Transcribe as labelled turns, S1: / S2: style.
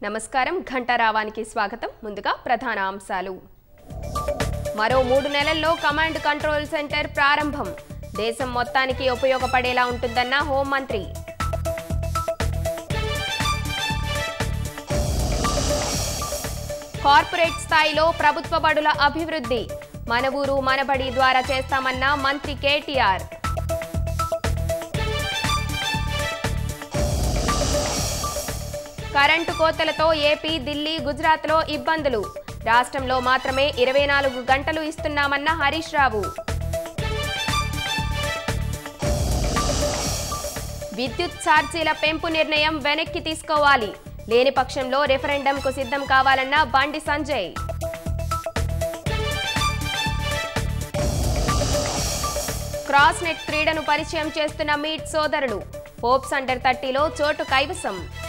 S1: నమస్కారం ఘంటారావానికి స్వాగతం ముందుగా ప్రధాన అంశాలు మరో 3 నెలల్లో కమాండ్ కంట్రోల్ సెంటర్ ప్రారంభం దేశం మొత్తానికి ఉపయోగపడేలా ఉంటుందన్న హోం మంత్రి కార్పొరేట్ స్థాయిలో ప్రభుత్వ బడుల అభివృద్ధి మన ఊరు మనబడి ద్వారా చేస్తామన్న మంత్రి కేటీఆర్ కరెంటు కోతలతో ఏపీ ఢిల్లీ గుజరాత్లో ఇబ్బందులు రాష్ట్రంలో మాత్రమే 24 గంటలు ఇస్తున్నామన్న హరీష్ రావు విద్యుత్ ఛార్జీల పెంపు నిర్ణయం వెనక్కి తీసుకోవాలి లేని పక్షంలో రెఫరెండంకు సిద్ధం కావాలన్న బండి సంజయ్ క్రాస్ నెట్ క్రీడను పరిచయం చేస్తున్న మీట్ సోదరులు హోప్స్ అండర్ 30లో చోటు కైవసం